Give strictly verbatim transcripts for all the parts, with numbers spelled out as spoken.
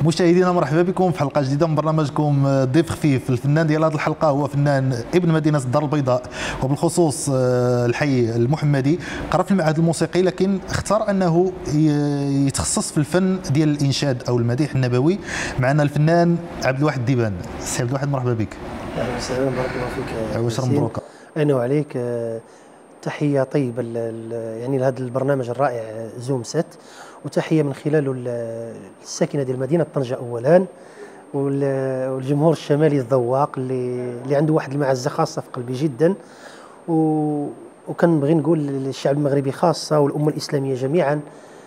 مشاهدينا مرحبا بكم في حلقه جديده من برنامجكم ضيف خفيف. الفنان ديال هذه الحلقه هو فنان ابن مدينه الدار البيضاء وبالخصوص الحي المحمدي. قرا في المعهد الموسيقي لكن اختار انه يتخصص في الفن ديال الانشاد او المديح النبوي. معنا الفنان عبد الواحد الديبان. سي عبد الواحد مرحبا بك. اهلا وسهلا بارك الله فيك. واش مبروك. انا وعليك. تحيه طيبه يعني لهذا البرنامج الرائع زوم ست، وتحيه من خلاله الساكنه ديال مدينه طنجه اولا، والجمهور الشمالي الذواق اللي اللي عنده واحد المعزه خاصه في قلبي جدا، و وكنبغي نقول للشعب المغربي خاصه والامه الاسلاميه جميعا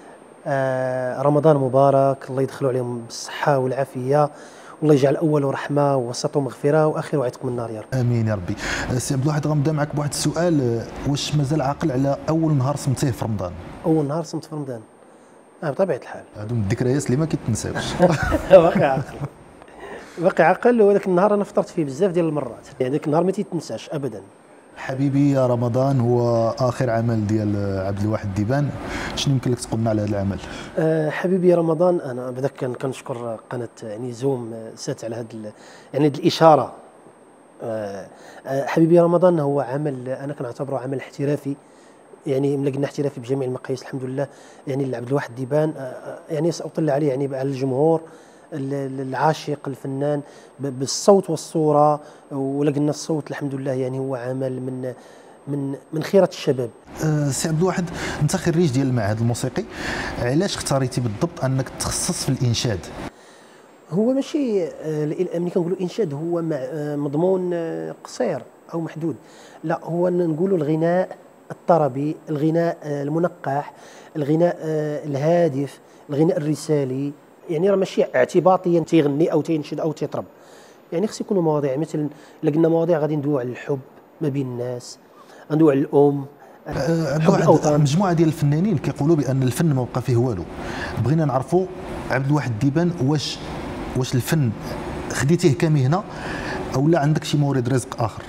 آه رمضان مبارك، الله يدخلوا عليهم بالصحه والعافيه، والله يجعل اوله رحمه ووسطه مغفره واخره عتق من النار يا رب. امين يا ربي. سي عبد الواحد غنبدا معك بواحد السؤال، واش مازال عاقل على اول نهار صمتيه في رمضان؟ اول نهار صمت في رمضان اه بطبيعه الحال. هادو من الذكريات اللي ما كيتنساوش. باقي عاقل باقي عاقل. وهذاك النهار انا فطرت فيه بزاف ديال المرات، يعني ذاك النهار ما تيتنساش ابدا. حبيبي يا رمضان هو اخر عمل ديال عبد الواحد الديبان، شنو يمكن لك تقول لنا على هذا العمل؟ أه حبيبي يا رمضان، انا بداك كنشكر قناه يعني زوم سات على هذا يعني هذه الاشاره. أه حبيبي يا رمضان هو عمل انا كنعتبره عمل احترافي، يعني ملي قلنا احترافي بجميع المقاييس الحمد لله. يعني لعبد الواحد الديبان يعني ساطلع عليه يعني على الجمهور العاشق الفنان بالصوت والصوره، ولا قلنا الصوت الحمد لله يعني هو عمل من من من خيرة الشباب. أه سي عبد الواحد، انت خريج ديال المعهد الموسيقي، علاش اختاريتي بالضبط انك تخصص في الانشاد؟ هو ماشي ملي كنقولوا انشاد هو مضمون قصير او محدود، لا هو نقولوا الغناء الطربي، الغناء المنقح، الغناء الهادف، الغناء الرسالي. يعني راه ماشي اعتباطيا تيغني او تينشد او تيطرب، يعني خص يكونوا مواضيع مثل الا قلنا مواضيع غادي ندويو على الحب ما بين الناس، غندويو على الام، حب الاوطان. مجموعه ديال الفنانين كيقولوا بان الفن ما بقى فيه والو. بغينا نعرفوا عبد الواحد الديبان، واش واش الفن خديتيه كمهنه او لا عندك شي مورد رزق اخر؟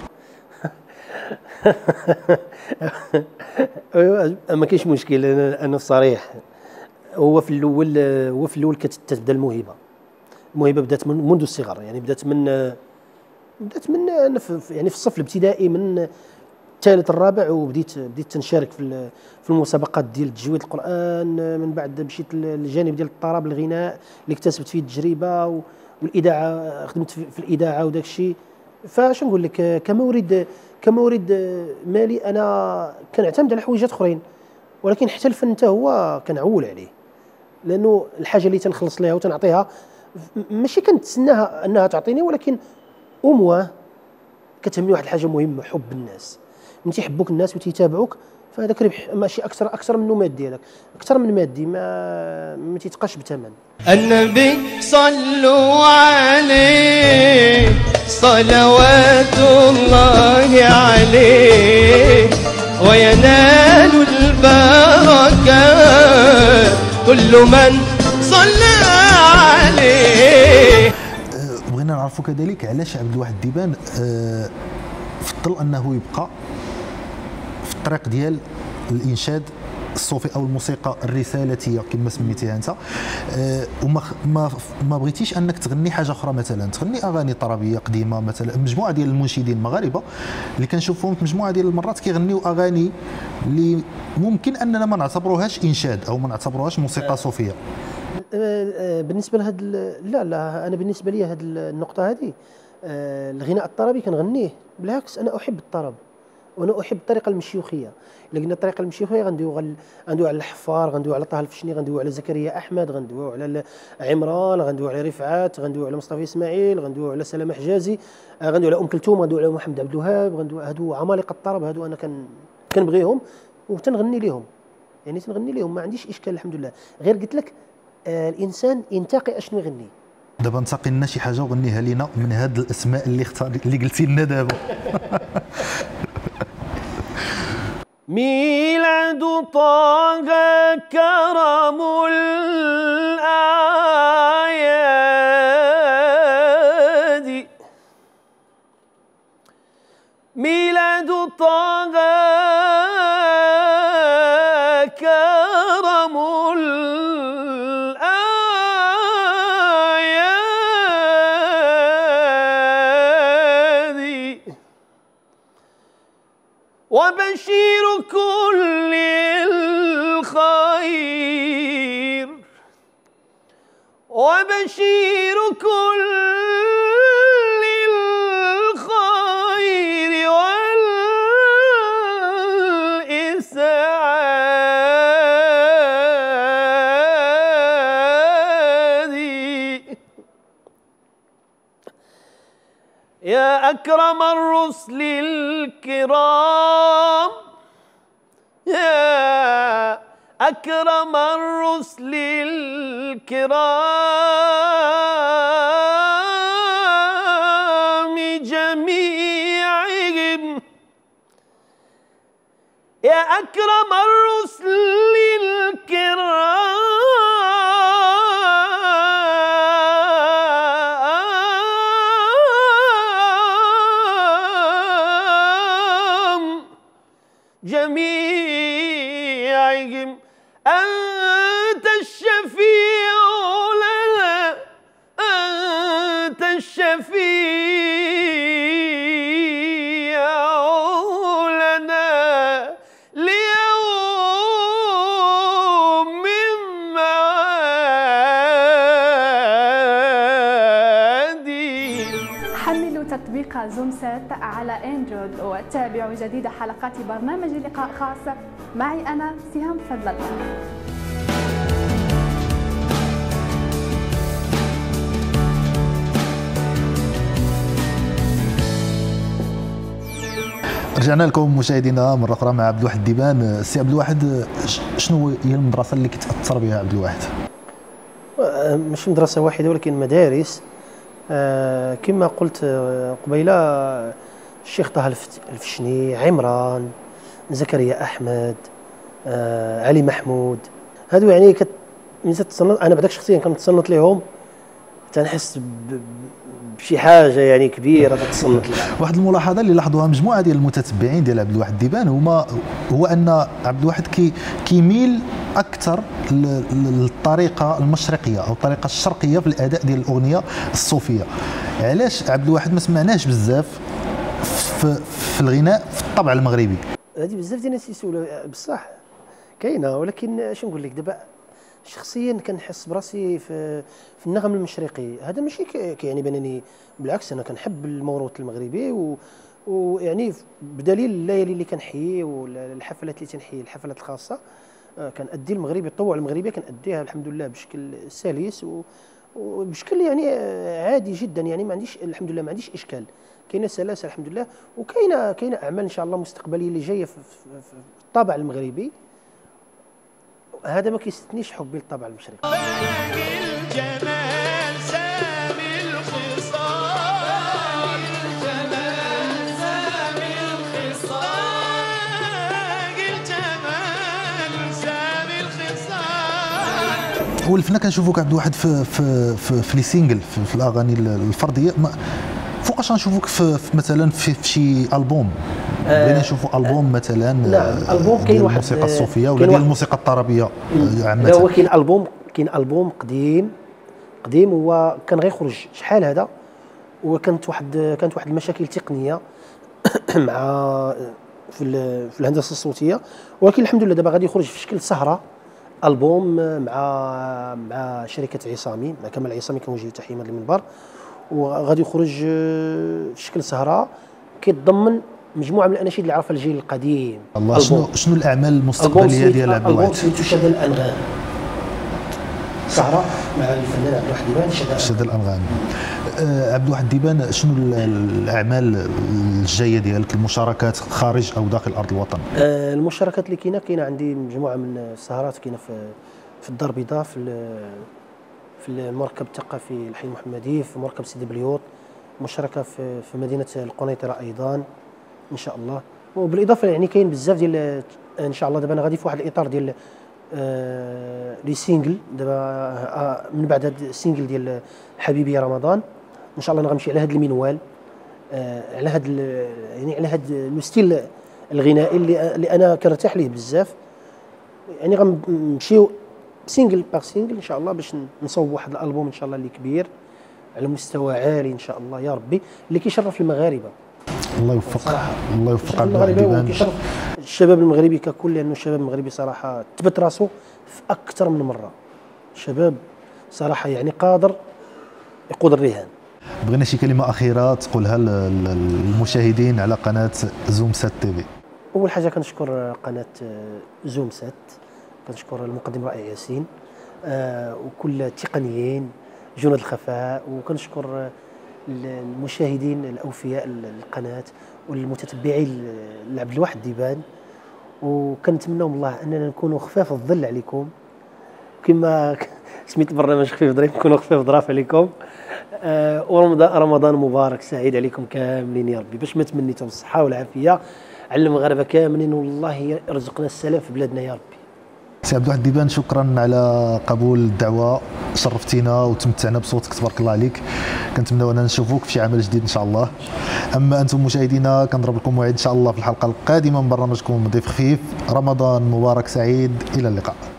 ما كاينش مشكل. انا انا صريح. هو في الاول هو في الاول كتبدا الموهبه. الموهبه بدات من منذ الصغر، يعني بدات من بدات من يعني في الصف الابتدائي من الثالث الرابع، وبديت بديت تنشارك في في المسابقات ديال تجويد القران. من بعد مشيت للجانب ديال الطرب الغناء اللي اكتسبت فيه التجربه، والاذاعه خدمت في الاذاعه وداك الشيء. فاش نقول لك كمورد كمورد مالي انا كنعتمد على حوايجات اخرين، ولكن حتى الفن حتى هو كنعول عليه، لانه الحاجه اللي تنخلص ليها وتنعطيها ماشي كنتسناها انها تعطيني، ولكن امواه كتهمني واحد الحاجه مهمه، حب الناس. من تيحبوك الناس وتيتابعوك فهذاك ربح، ماشي اكثر اكثر منه مادي، هذاك اكثر من مادي ما ما تيتقاش بثمن. النبي صلوا عليه صلوات الله عليه، وينال البركات كل من صلى عليه. بغينا نعرفوا كذلك علاش عبد الواحد الديبان فضل انه يبقى في الطريق ديال الانشاد الصوفي او الموسيقى الرسالتيه كما سميتيها انت، أه وما ما ما بغيتيش انك تغني حاجه اخرى، مثلا تغني اغاني طربيه قديمه. مثلا مجموعه ديال المنشدين المغاربه اللي كنشوفهم في مجموعه ديال المرات كيغنيو اغاني اللي ممكن اننا ما نعتبروهاش انشاد او ما نعتبروهاش موسيقى صوفيه. بالنسبه لهذا لا لا انا بالنسبه لي هذه النقطه هذه، الغناء الطربي كنغنيه، بالعكس انا احب الطرب وانا احب الطريقه المشيوخيه. الا قلنا الطريقه المشيوخيه غندويو غندويو على الحفار، غندويو على طه الفشني، غندويو على زكريا احمد، غندويو على عمران، غندويو على رفعات، غندويو على مصطفى اسماعيل، غندويو على سلامه حجازي، غندويو على ام كلثوم، غندويو على محمد عبد الوهاب، غندويو هادو عمالقه الطرب. هادو انا كن كنبغيهم وتنغني لهم، يعني تنغني لهم ما عنديش اشكال الحمد لله. غير قلت لك آه الانسان ينتقي اشنو يغني. دابا انتقي لنا شي حاجه وغنيها لينا من هاد الاسماء اللي اختار اللي قلتي لنا دابا. ميلاد طه كرم الآيادي، ميلاد طه كرم الآيادي، وبشير كل الخير وبشير كل الخير والإسعاد يا أكرم الرسل الكرام يا أكرم الرسل الكرام جميعهم يا أكرم الرسل الكرام جميعهم أنت الشفيع لنا أنت الشفيع لنا ليوم معادي. حملوا تطبيق زوم سات على اندرويد وتابعوا جديد حلقات برنامج لقاء خاص معي أنا سهام فضل الله. رجعنا لكم مشاهدينا مره اخرى مع عبد الواحد الديبان. سي عبد الواحد، شنو هي المدرسه اللي كتاثر بها عبد الواحد؟ ماشي مدرسه واحده ولكن مدارس. آه كما قلت قبيله، الشيخ طه الفشني، عمران، زكريا احمد، آه علي محمود، هادو يعني كت انا بعداك شخصيا كنتصنت لهم، تنحس بشي حاجه يعني كبيره تتصنت لها. واحد الملاحظه اللي لاحظوها مجموعه ديال المتتبعين ديال عبد الواحد الديبان هما هو ان عبد الواحد كي كيميل اكثر للطريقه المشرقيه او الطريقه الشرقيه في الاداء ديال الاغنيه الصوفيه. علاش عبد الواحد ما سمعناش بزاف في, في الغناء في الطبع المغربي؟ هذه بزاف ديال الناس يسولوا بصح كاينه، ولكن اش نقول لك دابا شخصيا كنحس براسي في في النغم المشرقي. هذا ماشي كيعني بانني، بالعكس انا كنحب الموروث المغربي و ويعني بدليل الليالي اللي كنحيي والحفلات اللي تنحيي، الحفلات الخاصه كنأدي المغربي، الطوع المغربيه كنأديها الحمد لله بشكل سلس وبشكل يعني عادي جدا، يعني ما عنديش الحمد لله ما عنديش اشكال، كاينه سلاسه الحمد لله، وكاينه كاينه اعمال ان شاء الله مستقبليه اللي جايه في, في, في الطابع المغربي. هذا ما كيستثنيش حبي للطابع المشرقي. الجمال سامي الخصال الجمال سامي الخصال الجمال سامي الخصال. هو الفن كنشوفوك عبد الواحد في في في, في لي سينجل في, في الاغاني الفرديه، فوقاش غنشوفوك في, في مثلا في, في شي البوم؟ بغينا نشوفوا البوم مثلا. نعم البوم كاين واحد الموسيقى الصوفيه ولا ديال الموسيقى الطربيه عامه. لا هو كاين البوم كاين البوم قديم قديم هو كان غيخرج شحال هذا، وكانت واحد كانت واحد المشاكل تقنيه مع في في الهندسه الصوتيه، ولكن الحمد لله دابا غادي يخرج في شكل سهره البوم مع مع شركه عصامي، مع كمال عصامي كنوجه تحيه من المنبر، وغادي يخرج في شكل سهره كيتضمن مجموعه من الاناشيد اللي عرفها الجيل القديم. الله، شنو شنو الاعمال المستقبليه ديال عبد الواحد؟ البوم سميتو شد الانغام، سهره مع الفنان عبد الواحد الديبان شد الانغام. أه عبد الواحد الديبان، شنو الاعمال الجايه ديالك، المشاركات خارج او داخل ارض الوطن؟ أه المشاركات اللي كاينه كاينه عندي مجموعه من السهرات كاينه في في الدار البيضاء، في في المركب الثقافي الحي المحمدي، في مركب سيدي بليوط، مشاركه في في مدينه القنيطره ايضا ان شاء الله. وبالاضافه يعني كاين بزاف ديال ان شاء الله. دابا انا غادي في واحد الاطار ديال آه لي سينجل دابا آه من بعد هذا السينجل ديال حبيبي يا رمضان ان شاء الله. انا غنمشي على هذا المنوال، آه على هذا يعني على هذا الستيل الغنائي اللي, اللي انا كنرتاح ليه بزاف. يعني غنمشيو سينجل باغ سينجل ان شاء الله باش نصوب واحد الالبوم ان شاء الله اللي كبير على مستوى عالي ان شاء الله يا ربي، اللي كيشرف المغاربه. الله يوفق الله يوفق الشباب عبد الواحد المغربي ديبان. وكيشرف الشباب المغربي ككل، لانه الشباب المغربي صراحه تبت راسو في اكثر من مره. الشباب صراحه يعني قادر يقود الرهان. بغينا شي كلمه اخيره تقولها لل- للمشاهدين على قناه زوم سات تي في. اول حاجه كنشكر قناه زوم سات، كنشكر المقدم رائع ياسين آه، وكل التقنيين جنود الخفاء، وكنشكر المشاهدين الاوفياء للقناه والمتتبعين لعبد الواحد ديبان، وكنتمنوا من الله اننا نكونوا خفاف الظل عليكم كما سميت البرنامج خفيف ظريف، نكونوا خفاف ظراف عليكم. آه، ورمضان رمضان مبارك سعيد عليكم كاملين يا ربي، باش ما تمنيتوا الصحه والعافيه على المغاربه كاملين، والله يرزقنا السلام في بلادنا يا ربي. سي عبد الواحد ديبان، شكرا على قبول الدعوه، شرفتينا وتمتعنا بصوتك تبارك الله عليك. كنتمنوا اننا نشوفوك في شي عمل جديد ان شاء الله. اما انتم مشاهدينا كنضرب لكم موعد ان شاء الله في الحلقه القادمه من برنامجكم ضيف خفيف. رمضان مبارك سعيد، الى اللقاء.